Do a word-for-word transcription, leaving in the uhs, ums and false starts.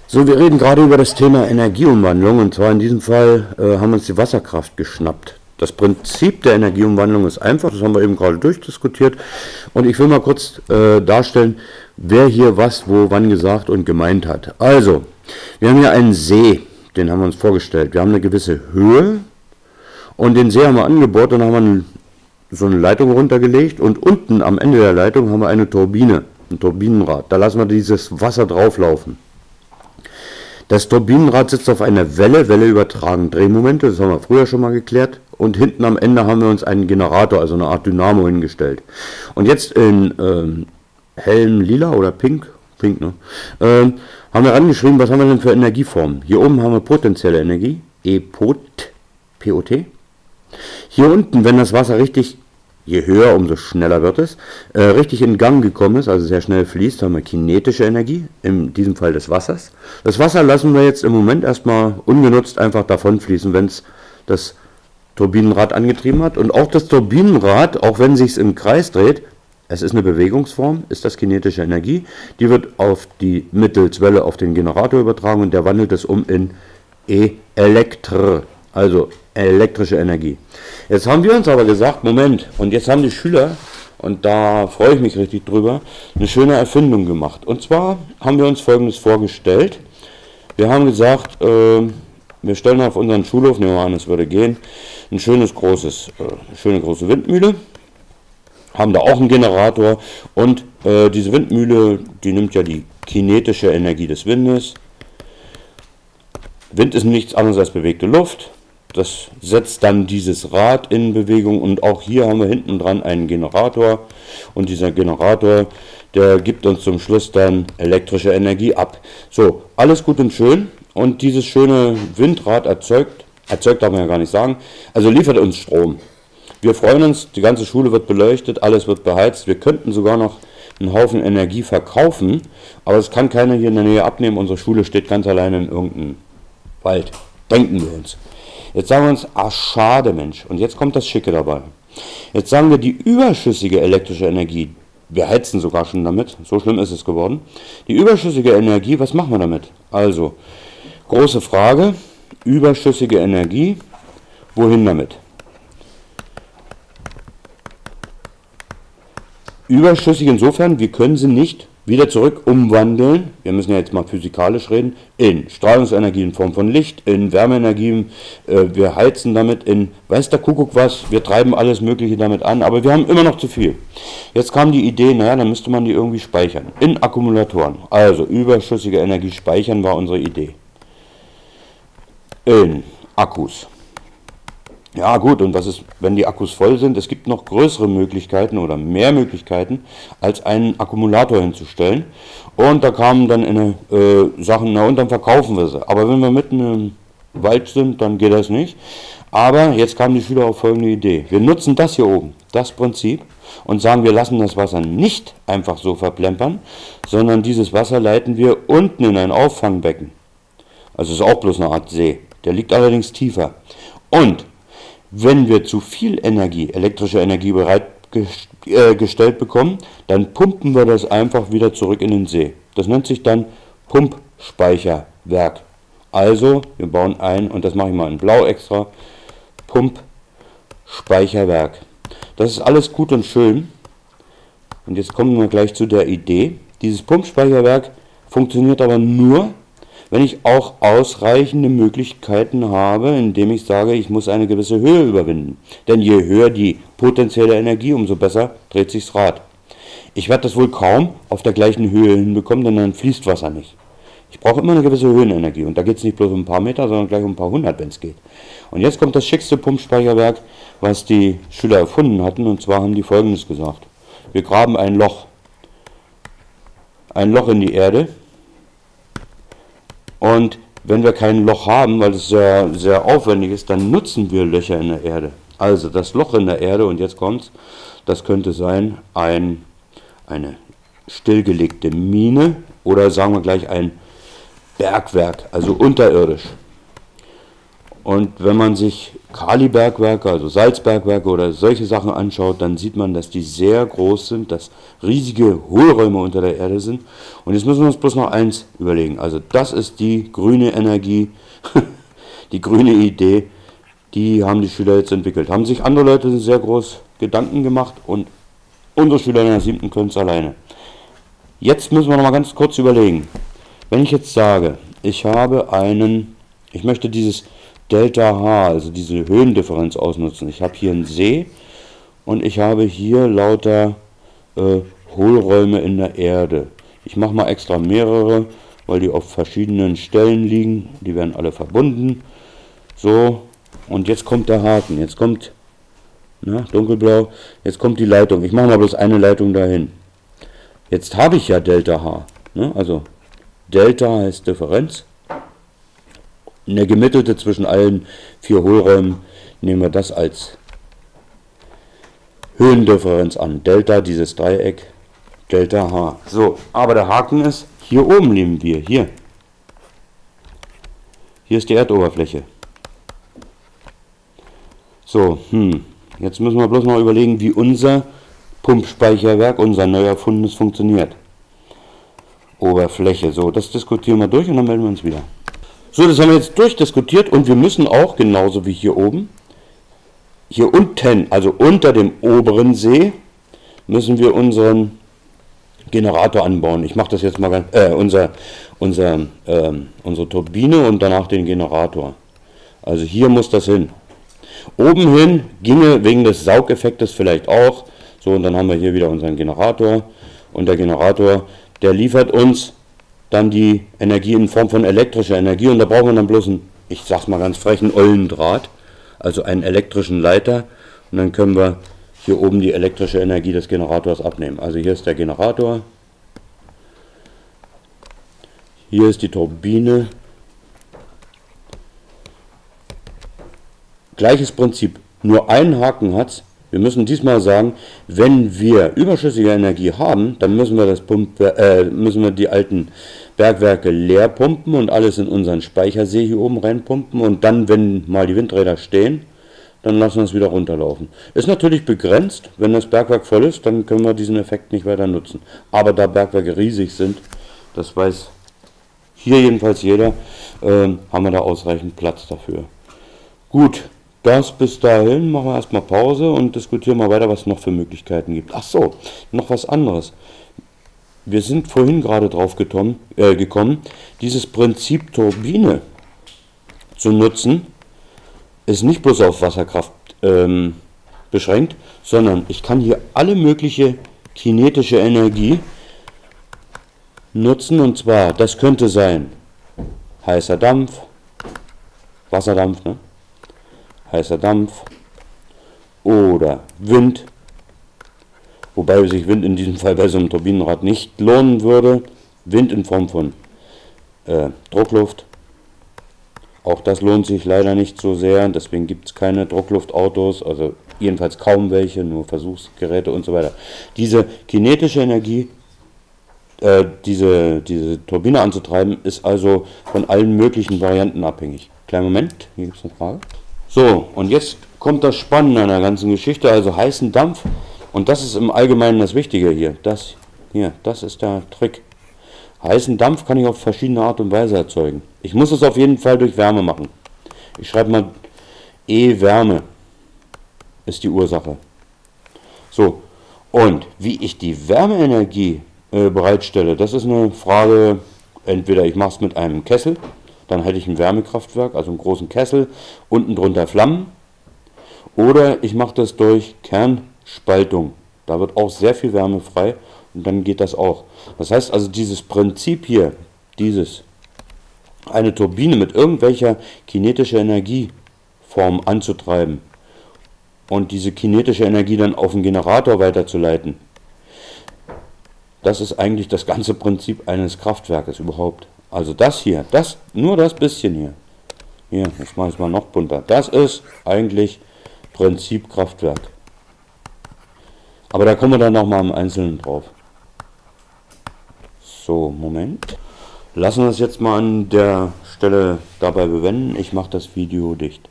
So, wir reden gerade über das Thema Energieumwandlung, und zwar in diesem Fall äh, haben wir uns die Wasserkraft geschnappt. Das Prinzip der Energieumwandlung ist einfach, das haben wir eben gerade durchdiskutiert, und ich will mal kurz äh, darstellen, wer hier was, wo, wann gesagt und gemeint hat. Also, wir haben hier einen See, den haben wir uns vorgestellt. Wir haben eine gewisse Höhe und den See haben wir angebohrt und haben wir so eine Leitung runtergelegt, und unten am Ende der Leitung haben wir eine Turbine, ein Turbinenrad. Da lassen wir dieses Wasser drauflaufen. Das Turbinenrad sitzt auf einer Welle, Welle übertragen Drehmomente, das haben wir früher schon mal geklärt. Und hinten am Ende haben wir uns einen Generator, also eine Art Dynamo hingestellt. Und jetzt in ähm, hellem Lila oder Pink, Pink, ne? Ähm, haben wir angeschrieben, was haben wir denn für Energieformen. Hier oben haben wir potenzielle Energie, E P O T, P O T. Hier unten, wenn das Wasser richtig, je höher, umso schneller wird es, äh, richtig in Gang gekommen ist, also sehr schnell fließt, haben wir kinetische Energie, in diesem Fall des Wassers. Das Wasser lassen wir jetzt im Moment erstmal ungenutzt einfach davon fließen, wenn es das Turbinenrad angetrieben hat. Und auch das Turbinenrad, auch wenn sich es im Kreis dreht, es ist eine Bewegungsform, ist das kinetische Energie, die wird auf die mittels Welle auf den Generator übertragen und der wandelt es um in E Elektr, also elektrische Energie. Jetzt haben wir uns aber gesagt, Moment, und jetzt haben die Schüler, und da freue ich mich richtig drüber, eine schöne Erfindung gemacht. Und zwar haben wir uns Folgendes vorgestellt. Wir haben gesagt, äh, wir stellen auf unseren Schulhof, nehmen wir an, es würde gehen, ein schönes großes, äh, eine schöne große Windmühle, haben da auch einen Generator, und äh, diese Windmühle, die nimmt ja die kinetische Energie des Windes. Wind ist nichts anderes als bewegte Luft. Das setzt dann dieses Rad in Bewegung, und auch hier haben wir hinten dran einen Generator, und dieser Generator, der gibt uns zum Schluss dann elektrische Energie ab. So, alles gut und schön, und dieses schöne Windrad erzeugt, erzeugt darf man ja gar nicht sagen, also liefert uns Strom. Wir freuen uns, die ganze Schule wird beleuchtet, alles wird beheizt, wir könnten sogar noch einen Haufen Energie verkaufen, aber es kann keiner hier in der Nähe abnehmen, unsere Schule steht ganz alleine in irgendeinem Wald, denken wir uns. Jetzt sagen wir uns, ah schade Mensch, und jetzt kommt das Schicke dabei. Jetzt sagen wir, die überschüssige elektrische Energie, wir heizen sogar schon damit, so schlimm ist es geworden. Die überschüssige Energie, was machen wir damit? Also, große Frage, überschüssige Energie, wohin damit? Überschüssig insofern, wir können sie nicht wieder zurück umwandeln, wir müssen ja jetzt mal physikalisch reden, in Strahlungsenergie in Form von Licht, in Wärmeenergie, äh, wir heizen damit, in weiß der Kuckuck was, wir treiben alles Mögliche damit an, aber wir haben immer noch zu viel. Jetzt kam die Idee, naja, dann müsste man die irgendwie speichern, in Akkumulatoren. Also überschüssige Energie speichern war unsere Idee. In Akkus. Ja gut, und was ist, wenn die Akkus voll sind? Es gibt noch größere Möglichkeiten oder mehr Möglichkeiten, als einen Akkumulator hinzustellen. Und da kamen dann eine, äh, Sachen, na und dann verkaufen wir sie. Aber wenn wir mitten im Wald sind, dann geht das nicht. Aber jetzt kamen die Schüler auf folgende Idee. Wir nutzen das hier oben, das Prinzip, und sagen, wir lassen das Wasser nicht einfach so verplempern, sondern dieses Wasser leiten wir unten in ein Auffangbecken. Also ist auch bloß eine Art See. Der liegt allerdings tiefer. Und wenn wir zu viel Energie, elektrische Energie bereitgestellt bekommen, dann pumpen wir das einfach wieder zurück in den See. Das nennt sich dann Pumpspeicherwerk. Also, wir bauen ein, und das mache ich mal in blau extra, Pumpspeicherwerk. Das ist alles gut und schön. Und jetzt kommen wir gleich zu der Idee. Dieses Pumpspeicherwerk funktioniert aber nur, wenn ich auch ausreichende Möglichkeiten habe, indem ich sage, ich muss eine gewisse Höhe überwinden. Denn je höher die potenzielle Energie, umso besser dreht sich das Rad. Ich werde das wohl kaum auf der gleichen Höhe hinbekommen, denn dann fließt Wasser nicht. Ich brauche immer eine gewisse Höhenenergie, und da geht es nicht bloß um ein paar Meter, sondern gleich um ein paar hundert, wenn es geht. Und jetzt kommt das schickste Pumpspeicherwerk, was die Schüler erfunden hatten, und zwar haben die Folgendes gesagt. Wir graben ein Loch, ein Loch in die Erde. Und wenn wir kein Loch haben, weil es sehr, sehr aufwendig ist, dann nutzen wir Löcher in der Erde. Also das Loch in der Erde, und jetzt kommt's, das könnte sein ein, eine stillgelegte Mine oder sagen wir gleich ein Bergwerk, also unterirdisch. Und wenn man sich Kalibergwerke, also Salzbergwerke oder solche Sachen anschaut, dann sieht man, dass die sehr groß sind, dass riesige Hohlräume unter der Erde sind. Und jetzt müssen wir uns bloß noch eins überlegen. Also das ist die grüne Energie, die grüne Idee, die haben die Schüler jetzt entwickelt. Haben sich andere Leute sehr groß Gedanken gemacht und unsere Schüler in der siebten können es alleine. Jetzt müssen wir noch mal ganz kurz überlegen. Wenn ich jetzt sage, ich habe einen, ich möchte dieses Delta H, also diese Höhendifferenz ausnutzen. Ich habe hier einen See und ich habe hier lauter äh, Hohlräume in der Erde. Ich mache mal extra mehrere, weil die auf verschiedenen Stellen liegen. Die werden alle verbunden. So, und jetzt kommt der Haken. Jetzt kommt, na, dunkelblau, jetzt kommt die Leitung. Ich mache mal bloß eine Leitung dahin. Jetzt habe ich ja Delta H. Ne? Also Delta heißt Differenz. Eine gemittelte zwischen allen vier Hohlräumen nehmen wir das als Höhendifferenz an. Delta, dieses Dreieck, Delta H. So, aber der Haken ist, hier oben nehmen wir, hier. Hier ist die Erdoberfläche. So, hm, jetzt müssen wir bloß noch überlegen, wie unser Pumpspeicherwerk, unser neu erfundenes, funktioniert. Oberfläche, so, das diskutieren wir durch und dann melden wir uns wieder. So, das haben wir jetzt durchdiskutiert und wir müssen auch, genauso wie hier oben, hier unten, also unter dem oberen See, müssen wir unseren Generator anbauen. Ich mache das jetzt mal ganz, äh, unser, unser, äh, unsere Turbine und danach den Generator. Also hier muss das hin. Oben hin ginge wegen des Saugeffektes vielleicht auch. So, und dann haben wir hier wieder unseren Generator. Und der Generator, der liefert uns dann die Energie in Form von elektrischer Energie. Und da brauchen wir dann bloß einen, ich sag's mal ganz frech, einen Eulendraht, also einen elektrischen Leiter. Und dann können wir hier oben die elektrische Energie des Generators abnehmen. Also hier ist der Generator. Hier ist die Turbine. Gleiches Prinzip, nur einen Haken hat's. Wir müssen diesmal sagen, wenn wir überschüssige Energie haben, dann müssen wir, das Pump, äh, müssen wir die alten Bergwerke leer pumpen und alles in unseren Speichersee hier oben reinpumpen. Und dann, wenn mal die Windräder stehen, dann lassen wir es wieder runterlaufen. Ist natürlich begrenzt, wenn das Bergwerk voll ist, dann können wir diesen Effekt nicht weiter nutzen. Aber da Bergwerke riesig sind, das weiß hier jedenfalls jeder, äh, haben wir da ausreichend Platz dafür. Gut. Das bis dahin, machen wir erstmal Pause und diskutieren mal weiter, was es noch für Möglichkeiten gibt. Ach so, noch was anderes. Wir sind vorhin gerade drauf gekommen, äh, gekommen, dieses Prinzip Turbine zu nutzen, ist nicht bloß auf Wasserkraft ähm, beschränkt, sondern ich kann hier alle mögliche kinetische Energie nutzen, und zwar, das könnte sein heißer Dampf, Wasserdampf, ne? heißer Dampf oder Wind, wobei sich Wind in diesem Fall bei so einem Turbinenrad nicht lohnen würde. Wind in Form von äh, Druckluft, auch das lohnt sich leider nicht so sehr, deswegen gibt es keine Druckluftautos, also jedenfalls kaum welche, nur Versuchsgeräte und so weiter. Diese kinetische Energie, äh, diese, diese Turbine anzutreiben, ist also von allen möglichen Varianten abhängig. Kleinen Moment, hier gibt es eine Frage. So, und jetzt kommt das Spannende an der ganzen Geschichte, also heißen Dampf. Und das ist im Allgemeinen das Wichtige hier. Das hier, das ist der Trick. Heißen Dampf kann ich auf verschiedene Art und Weise erzeugen. Ich muss es auf jeden Fall durch Wärme machen. Ich schreibe mal E-Wärme ist die Ursache. So, und wie ich die Wärmeenergie äh, bereitstelle, das ist eine Frage, entweder ich mache es mit einem Kessel, dann hätte ich ein Wärmekraftwerk, also einen großen Kessel, unten drunter Flammen. Oder ich mache das durch Kernspaltung. Da wird auch sehr viel Wärme frei und dann geht das auch. Das heißt also, dieses Prinzip hier, dieses, eine Turbine mit irgendwelcher kinetischer Energieform anzutreiben und diese kinetische Energie dann auf den Generator weiterzuleiten, das ist eigentlich das ganze Prinzip eines Kraftwerkes überhaupt. Also das hier, das, nur das bisschen hier, hier, jetzt mache ich es mal noch bunter, das ist eigentlich Prinzip Kraftwerk. Aber da kommen wir dann nochmal im Einzelnen drauf. So, Moment. lassen wir es jetzt mal an der Stelle dabei bewenden. Ich mache das Video dicht.